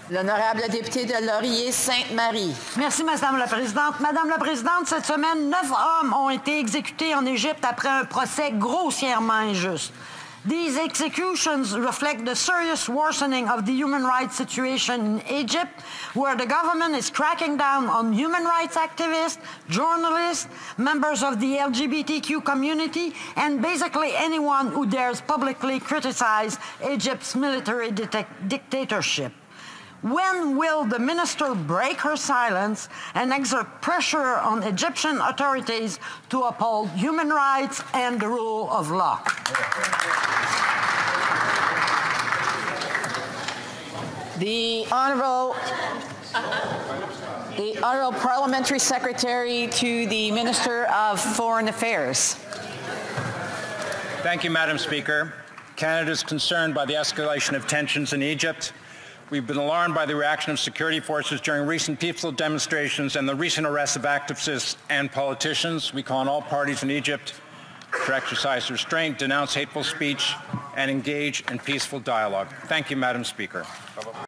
L'honorable député de Laurier-Sainte-Marie. Merci, Madame la Présidente. Madame la Présidente, cette semaine, 9 hommes ont été exécutés en Égypte après un procès grossièrement injuste. These executions reflect the serious worsening of the human rights situation in Egypt, where the government is cracking down on human rights activists, journalists, members of the LGBTQ community, and basically anyone who dares publicly criticize Egypt's military dictatorship. When will the minister break her silence and exert pressure on Egyptian authorities to uphold human rights and the rule of law? The Honourable Parliamentary Secretary to the Minister of Foreign Affairs. Thank you, Madam Speaker. Canada is concerned by the escalation of tensions in Egypt. We've been alarmed by the reaction of security forces during recent peaceful demonstrations and the recent arrests of activists and politicians. We call on all parties in Egypt to exercise restraint, denounce hateful speech, and engage in peaceful dialogue. Thank you, Madam Speaker.